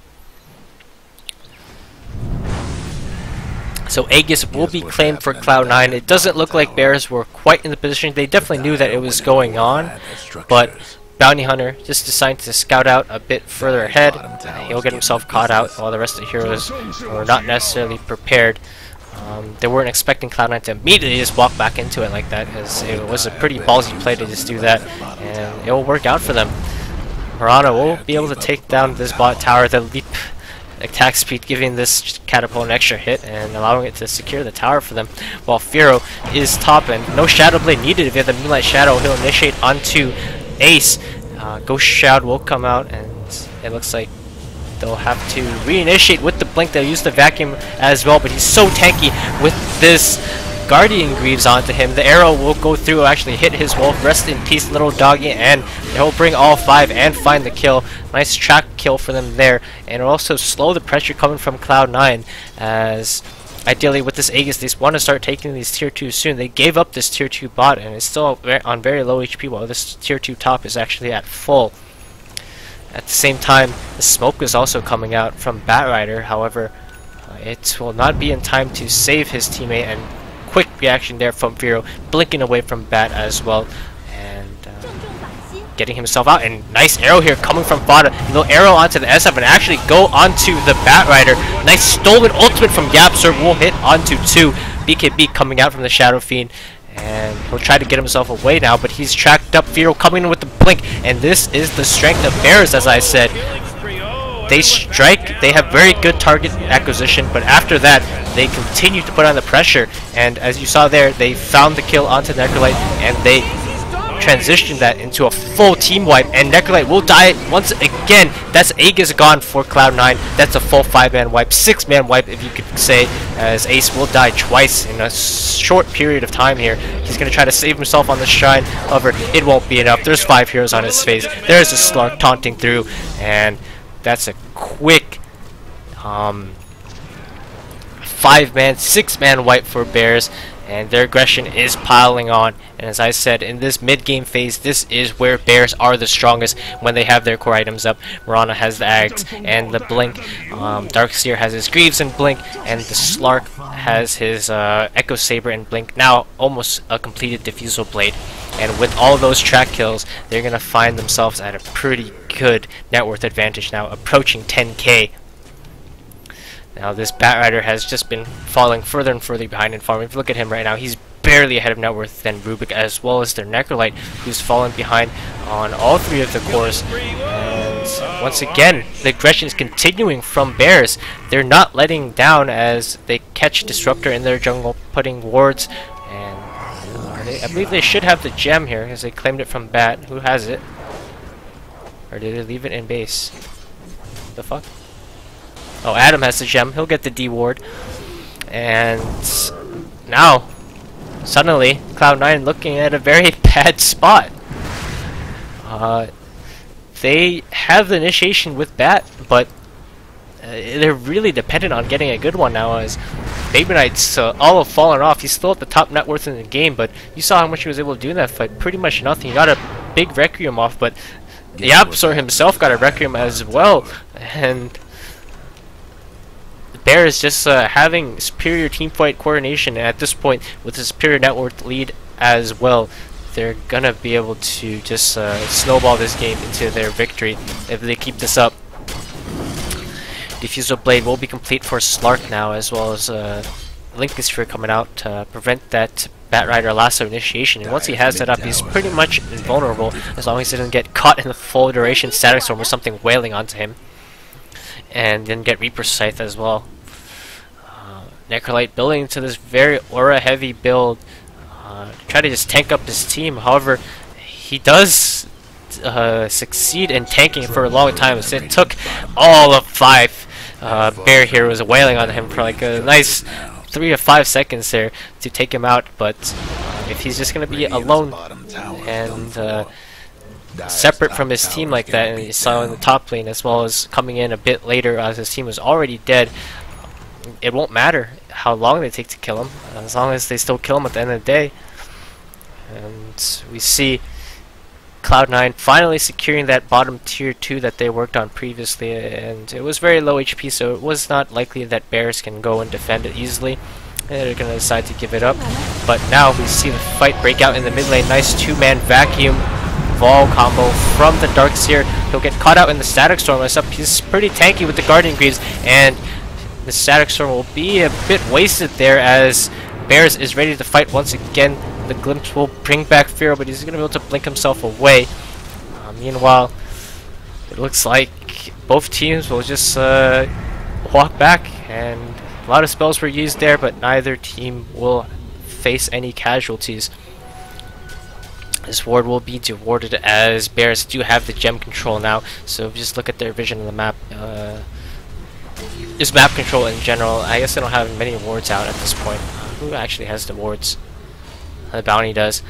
So Aegis will be claimed for Cloud nine. It doesn't look like Bears were quite in the position. They definitely knew that it was going on, but Bounty Hunter just decided to scout out a bit further ahead. He'll get himself caught out while the rest of the heroes were not necessarily prepared. Um, they weren't expecting Cloud nine to immediately just walk back into it like that, because it was a pretty ballsy play to just do that, and it will work out for them. Mirana will be able to take down this bot tower. The leap attack speed giving this catapult an extra hit and allowing it to secure the tower for them, while Firo is top and no Shadow Blade needed. If you have the Moonlight Shadow, he'll initiate onto Ace. Uh, Ghost Shroud will come out, and it looks like they'll have to reinitiate with the blink. They'll use the vacuum as well, but he's so tanky with this Guardian Greaves onto him. The arrow will go through, actually hit his wolf. Rest in peace, little doggy, and he'll bring all five and find the kill. Nice track kill for them there, and it'll also slow the pressure coming from Cloud nine, as ideally with this Aegis they want to start taking these tier twos soon. They gave up this tier two bot and it's still on very low H P, while this tier two top is actually at full. At the same time, the smoke is also coming out from Batrider. However, uh, it will not be in time to save his teammate, and quick reaction there from Firo, blinking away from Bat as well, and uh, getting himself out. And nice arrow here coming from Fada. Little arrow onto the S F and actually go onto the Batrider. Nice stolen ultimate from Yapster will hit onto two. B K B coming out from the Shadow Fiend, and he'll try to get himself away now, but he's tracked up. Firo coming in with the blink, and this is the strength of Bears, as I said. They strike, they have very good target acquisition, but after that, they continue to put on the pressure, and as you saw there, they found the kill onto Necrolite, and they transitioned that into a full team wipe, and Necrolite will die once again. That's Aegis gone for Cloud nine. That's a full five-man wipe, six-man wipe if you could say, as Ace will die twice in a short period of time here. He's going to try to save himself on the shrine, however, it won't be enough. There's five heroes on his face. There's a Slark taunting through, and that's a quick um, five-man, six-man wipe for Bears, and their aggression is piling on. And as I said, in this mid-game phase, this is where Bears are the strongest when they have their core items up. Mirana has the Ags and the Blink. Um, Darkseer has his Greaves and Blink, and the Slark has his uh, Echo Saber and Blink. Now almost a completed Diffusal Blade. And with all those track kills, they're going to find themselves at a pretty good net worth advantage now, approaching ten K. Now this Batrider has just been falling further and further behind in farm. If you look at him right now, he's barely ahead of net worth than Rubik, as well as their Necrolite, who's fallen behind on all three of the cores. And once again, the aggression is continuing from Bears. They're not letting down as they catch Disruptor in their jungle, putting wards. And uh, they, I believe they should have the gem here, because they claimed it from Bat. Who has it? Or did they leave it in base? What the fuck? Oh, Adam has the gem. He'll get the D ward. And now, suddenly, Cloud nine looking at a very bad spot. Uh, they have the initiation with Bat, but uh, they're really dependent on getting a good one now, as Baby Knight's uh, all have fallen off. He's still at the top net worth in the game, but you saw how much he was able to do in that fight. Pretty much nothing. He got a big Requiem off, but Yapsor himself got a Requiem as well. And Bear is just uh, having superior teamfight coordination, and at this point, with a superior net worth lead as well, they're gonna be able to just uh, snowball this game into their victory if they keep this up. Diffusal Blade will be complete for Slark now, as well as uh, Lincoln Sphere coming out to prevent that Batrider lasso initiation. And once he has that up, he's pretty much invulnerable, as long as he doesn't get caught in the full duration Static Storm or something wailing onto him. And then get Reaper Scythe as well. Uh, Necrolite building into this very aura heavy build, uh, try to just tank up his team. However, he does uh, succeed in tanking for a long time. So it took all of five uh, Bear heroes wailing on him for like a nice three to five seconds there to take him out. But uh, if he's just going to be alone and uh, separate from his team like that, and you saw in the top lane, as well as coming in a bit later as his team was already dead. It won't matter how long they take to kill him, as long as they still kill him at the end of the day. And we see Cloud nine finally securing that bottom tier two that they worked on previously, and it was very low H P, so it was not likely that Bears can go and defend it easily. And they're going to decide to give it up. But now we see the fight break out in the mid lane. Nice two-man vacuum Vol combo from the Darkseer. He'll get caught out in the Static Storm. He's pretty tanky with the Guardian Greaves, and the Static Storm will be a bit wasted there as Bears is ready to fight once again. The Glimpse will bring back Firo, but he's going to be able to blink himself away. Uh, meanwhile, it looks like both teams will just uh, walk back, and a lot of spells were used there, but neither team will face any casualties. This ward will be dewarded as Bears do have the gem control now, so just look at their vision of the map. Uh, just map control in general. I guess they don't have many wards out at this point. Uh, who actually has the wards? The bounty does.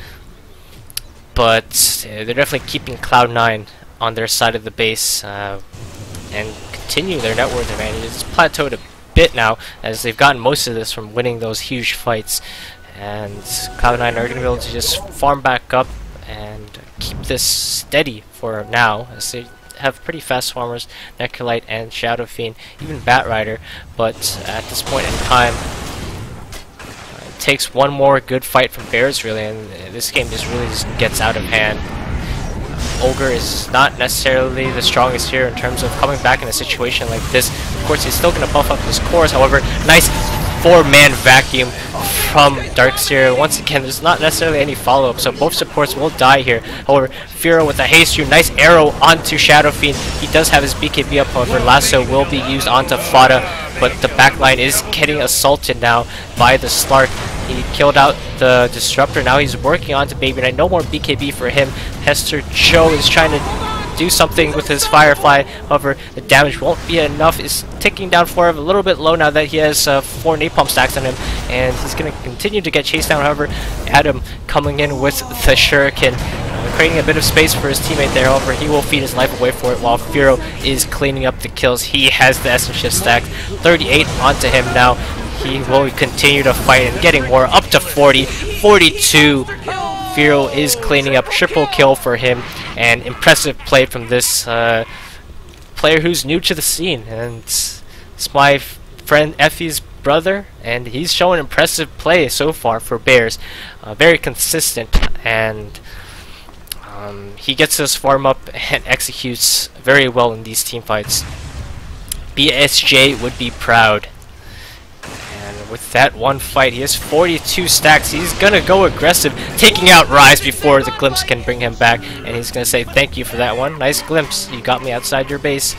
But uh, they're definitely keeping Cloud nine on their side of the base uh, and continue their net worth advantage. It's plateaued a bit now, as they've gotten most of this from winning those huge fights. And Cloud nine are going to be able to just farm back up and keep this steady for now, as they have pretty fast farmers, Necrolite and Shadow Fiend, even Batrider. But at this point in time, it takes one more good fight from Bears, really, and this game just really just gets out of hand. Ogre is not necessarily the strongest here in terms of coming back in a situation like this. Of course, he's still going to buff up his cores. However, nice four-man vacuum from Darkseer. Once again, there's not necessarily any follow-up, so both supports will die here. However, Firo with a haste rune, nice arrow onto Shadow Fiend. He does have his B K B up, however, Lasso will be used onto Fada, but the backline is getting assaulted now by the Slark. He killed out the Disruptor, now he's working onto Baby Knight. No more B K B for him. Hester Cho is trying to do something with his Firefly, however, the damage won't be enough. Is ticking down for him, a little bit low now that he has uh, four napalm stacks on him, and he's going to continue to get chased down. However, Adam coming in with the Shuriken, uh, creating a bit of space for his teammate there. However, he will feed his life away for it while Firo is cleaning up the kills. He has the Essence Shift stacked, thirty-eight onto him now. He will continue to fight and getting more, up to forty, forty-two. Firo is cleaning up, triple kill for him, and impressive play from this uh, player who's new to the scene. And it's, it's my friend Effie's brother, and he's showing impressive play so far for Bears. Uh, very consistent, and um, he gets his farm up and executes very well in these team fights. B S J would be proud. With that one fight, he has forty-two stacks. He's gonna go aggressive, taking out Rise before the Glimpse can bring him back, and he's gonna say thank you for that one. Nice Glimpse, you got me outside your base.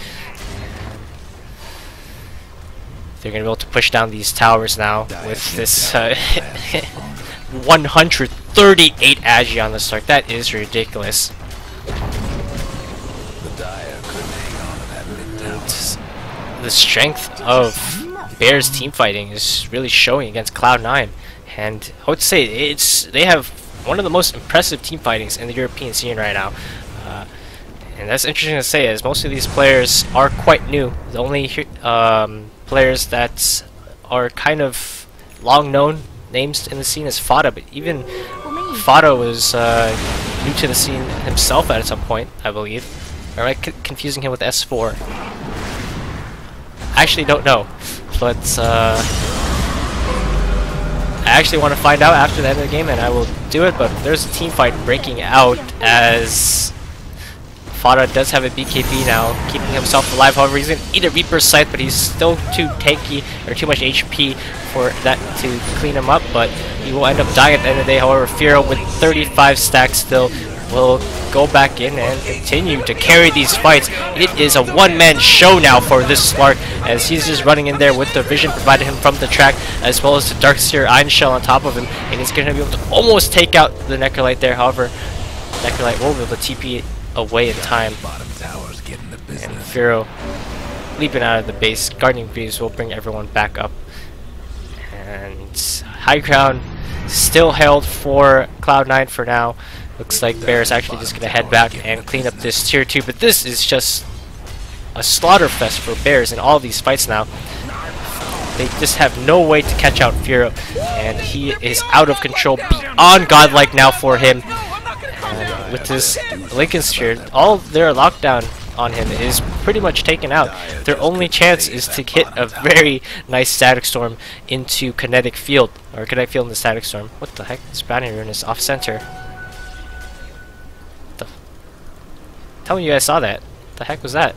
They're gonna be able to push down these towers now with this uh, one hundred thirty-eight Agi on the start. That is ridiculous. The strength of Bears team fighting is really showing against Cloud nine, and I would say it's they have one of the most impressive team fightings in the European scene right now, uh, and that's interesting to say, as most of these players are quite new. The only um, players that are kind of long known names in the scene is Fada, but even Fada was uh, new to the scene himself at some point, I believe. Or am I c confusing him with S four? I actually don't know. But uh, I actually want to find out after the end of the game, and I will do it. But there's a team fight breaking out as Fada does have a B K B now, keeping himself alive. However, he's going to eat a Reaper's Scythe, but he's still too tanky, or too much H P for that to clean him up. But he will end up dying at the end of the day. However, Firo with thirty-five stacks still will go back in and continue to carry these fights. It is a one-man show now for this Slark, as he's just running in there with the vision provided him from the track, as well as the Darkseer Iron Shell on top of him, and he's going to be able to almost take out the Necrolite there. However, Necrolite will be able to T P away in time, and Firo leaping out of the base. Guardian Greaves will bring everyone back up, and high ground still held for Cloud nine for now. Looks like Bear is actually just going to head back and clean up this tier two, but this is just a slaughter fest for Bears in all these fights now. They just have no way to catch out Firo, and he is out of control, beyond godlike now for him. And with this Lincoln Sphere, all their lockdown on him is pretty much taken out. Their only chance is to hit a very nice Static Storm into Kinetic Field, or Kinetic Field into Static Storm. What the heck? This Bounty Rune is off center. The Tell me you guys saw that. What the heck was that?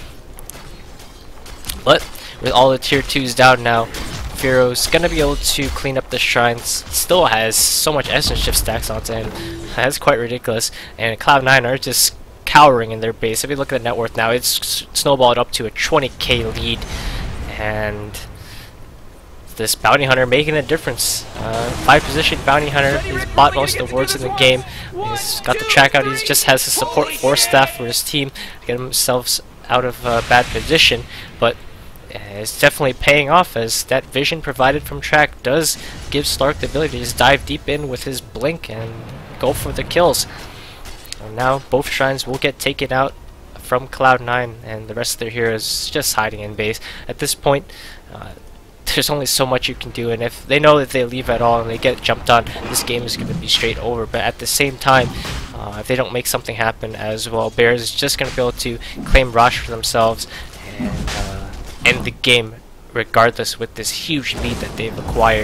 But with all the tier twos down now, Firo's gonna be able to clean up the shrines. Still has so much Essence Shift stacks onto him. That's quite ridiculous. And Cloud nine are just cowering in their base. If you look at the net worth now, it's snowballed up to a twenty K lead. And this Bounty Hunter making a difference. Uh, five position Bounty Hunter. He's bought most of the wards in the game. He's got the track out. He just has his support force staff for his team to get themselves out of a bad position. But it's definitely paying off, as that vision provided from track does give Slark the ability to just dive deep in with his blink and go for the kills. And now both shrines will get taken out from Cloud nine, and the rest of their heroes just hiding in base. At this point, uh, there's only so much you can do, and if they know that they leave at all and they get jumped on, this game is going to be straight over. But at the same time, uh, if they don't make something happen as well, Bears is just going to be able to claim Rosh for themselves and uh, end the game regardless with this huge lead that they've acquired.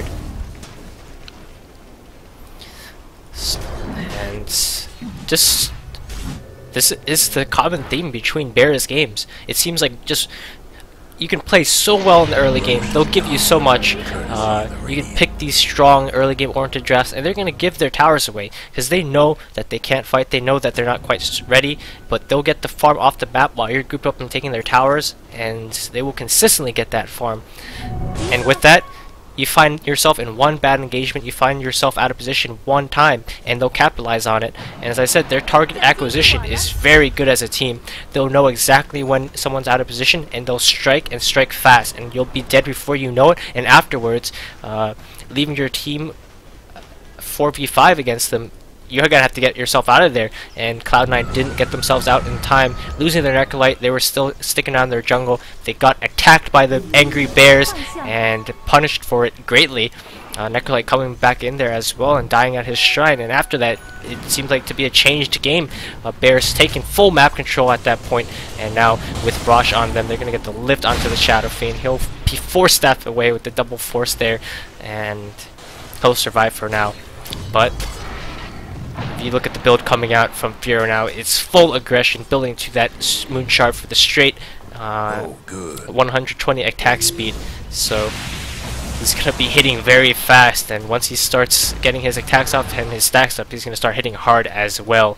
So, and just this is the common theme between Bears games. It seems like just you can play so well in the early game, they'll give you so much. Uh, you can pick these strong early game oriented drafts, and they're going to give their towers away because they know that they can't fight. They know that they're not quite ready, but they'll get the farm off the map while you're grouped up and taking their towers, and they will consistently get that farm. And with that, you find yourself in one bad engagement, you find yourself out of position one time, and they'll capitalize on it. And as I said, their target acquisition is very good as a team. They'll know exactly when someone's out of position, and they'll strike and strike fast, and you'll be dead before you know it. And afterwards, uh, leaving your team four v five against them, you're gonna have to get yourself out of there. And Cloud nine didn't get themselves out in time, losing their Necrolite. They were still sticking around their jungle. They got attacked by the angry Bears and punished for it greatly. Uh, Necrolite coming back in there as well and dying at his shrine. And after that, it seemed like to be a changed game. Uh, Bears taking full map control at that point, and now with Rosh on them, they're gonna get the lift onto the Shadow Fiend. He'll be force staffed away with the double force there, and he'll survive for now. But if you look at the build coming out from Firo now, it's full aggression, building to that Moon Shard for the straight uh, oh, one hundred twenty attack speed. So he's going to be hitting very fast, and once he starts getting his attacks up and his stacks up, he's going to start hitting hard as well.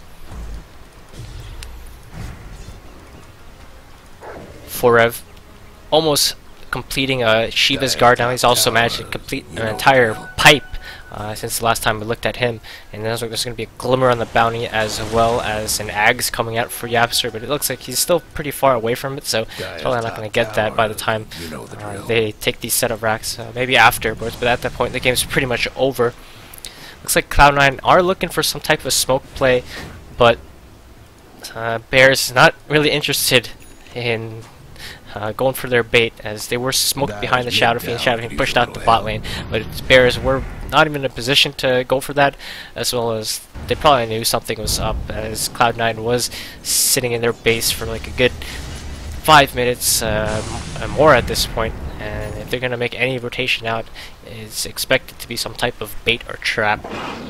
Forev almost completing a Shiva's Guard now. He's also managed to complete an entire pipe Uh, since the last time we looked at him, and there's, there's going to be a Glimmer on the Bounty as well as an Ags coming out for Yapster, but it looks like he's still pretty far away from it, so probably not going to get that by the time uh, they take these set of racks, uh, maybe afterwards, but at that point the game's pretty much over. Looks like Cloud nine are looking for some type of smoke play, but uh, Bears not really interested in Uh, going for their bait, as they were smoked behind the Shadow Fiend. Shadow Fiend pushed out the bot lane, but Bears were not even in a position to go for that, as well as they probably knew something was up, as Cloud nine was sitting in their base for like a good five minutes uh, and more at this point, and if they're going to make any rotation out, it's expected to be some type of bait or trap.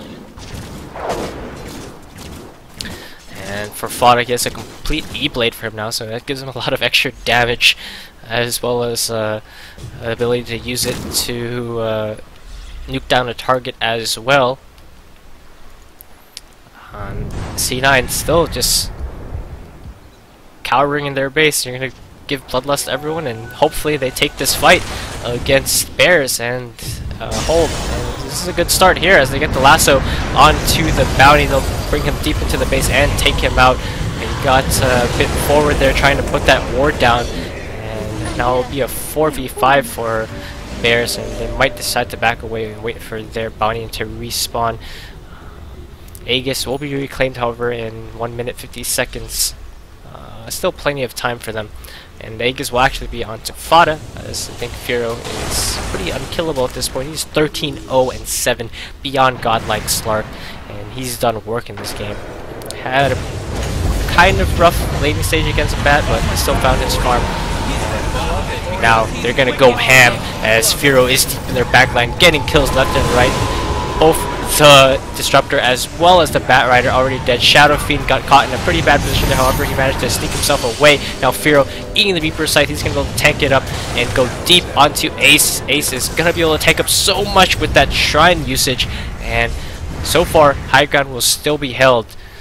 And for Fodder, he has a complete E-Blade for him now, so that gives him a lot of extra damage, as well as uh, ability to use it to uh, nuke down a target as well. Um, C nine still just cowering in their base. You're going to give Bloodlust to everyone, and hopefully they take this fight against Bears and uh, hold. And this is a good start here as they get the lasso onto the Bounty. They'll bring him deep into the base and take him out. He got uh, a bit forward there trying to put that ward down, and now it'll be a four v five for Bears, and they might decide to back away and wait for their Bounty to respawn. Aegis will be reclaimed, however, in one minute fifty seconds. Uh, still plenty of time for them. And Aegis will actually be on to Fada, as I think Firo is pretty unkillable at this point. He's thirteen oh and seven, beyond godlike Slark, and he's done work in this game. Had a kind of rough laning stage against a bat, but he still found his farm. Now they're gonna go ham, as Firo is deep in their backline, getting kills left and right. Both the Disruptor as well as the Bat Rider already dead. Shadow Fiend got caught in a pretty bad position there, however he managed to sneak himself away. Now Firo eating the Reaper Scythe, he's gonna go tank it up and go deep onto Ace. Ace is gonna be able to take up so much with that Shrine usage, and so far high ground will still be held.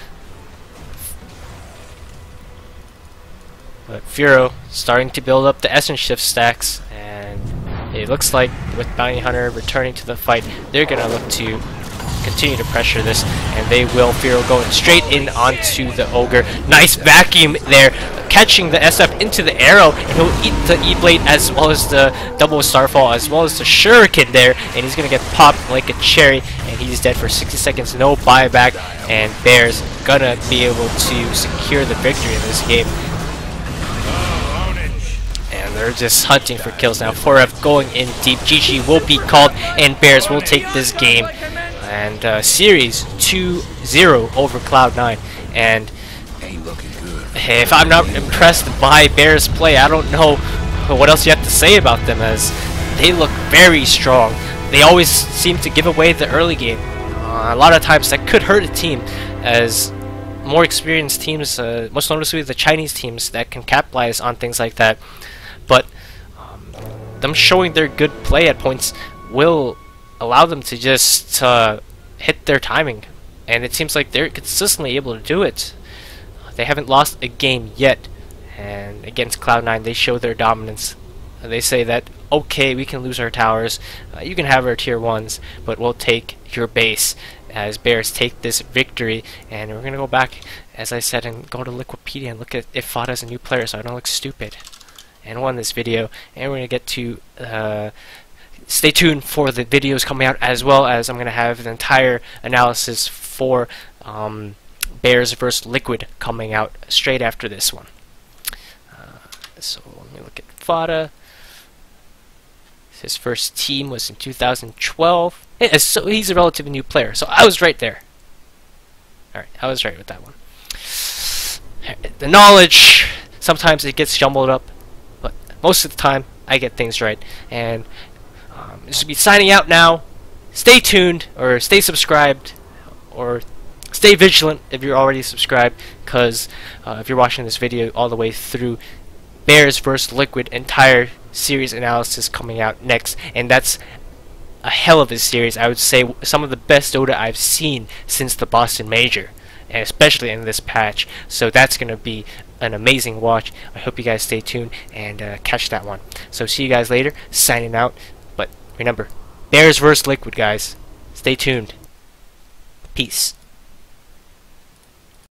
But Firo starting to build up the Essence Shift stacks, and it looks like with Bounty Hunter returning to the fight, they're gonna look to continue to pressure this, and they will. Firo going straight in onto the Ogre. Nice vacuum there, catching the S F into the arrow, and he'll eat the E-Blade as well as the double Starfall as well as the Shuriken there, and he's gonna get popped like a cherry, and he's dead for sixty seconds, no buyback, and Bears gonna be able to secure the victory in this game. And they're just hunting for kills now. four F going in deep. G G will be called, and Bears will take this game. And uh, series two zero over Cloud nine. And Ain't looking good. if I'm not impressed by Bears' play, I don't know what else you have to say about them, as they look very strong. They always seem to give away the early game. Uh, a lot of times that could hurt a team, as more experienced teams, uh, most noticeably the Chinese teams, that can capitalize on things like that. But um, them showing their good play at points will allow them to just uh, hit their timing, and it seems like they're consistently able to do it. They haven't lost a game yet, and against Cloud nine they show their dominance. They say that, okay, we can lose our towers, uh, you can have our tier ones, but we'll take your base, as Bears take this victory. And we're gonna go back, as I said, and go to Liquipedia and look at if Fada's a new player so I don't look stupid and won this video. And we're gonna get to uh, stay tuned for the videos coming out, as well as I'm going to have an entire analysis for um, Bears versus Liquid coming out straight after this one. Uh, so let me look at Fada. His first team was in two thousand twelve. Yeah, so he's a relatively new player, so I was right there. Alright, I was right with that one. The knowledge, sometimes it gets jumbled up, but most of the time I get things right. And Um, this will be signing out now. Stay tuned, or stay subscribed, or stay vigilant if you're already subscribed, because uh, if you're watching this video all the way through, Bears versus Liquid entire series analysis coming out next, and that's a hell of a series. I would say some of the best Dota I've seen since the Boston Major, and especially in this patch. So that's going to be an amazing watch. I hope you guys stay tuned and uh, catch that one. So see you guys later. Signing out. Remember, Bears versus Liquid, guys. Stay tuned. Peace.